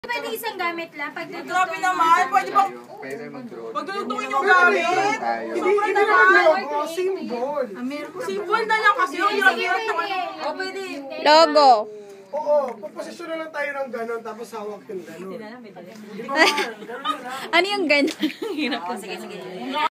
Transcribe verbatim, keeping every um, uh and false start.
Pwede isang gamit lang. Pag grabe naman. Pwede bang pag lulutuin yung gamit? Sobrang naman. Symbol. Symbol na lang kasi yung hirap-hirap naman. O, pwede. Logo. Oo, puposisyon na lang tayo ng gano'n tapos hawak yung gano'n. Ano yung gano'n? Sige, sige.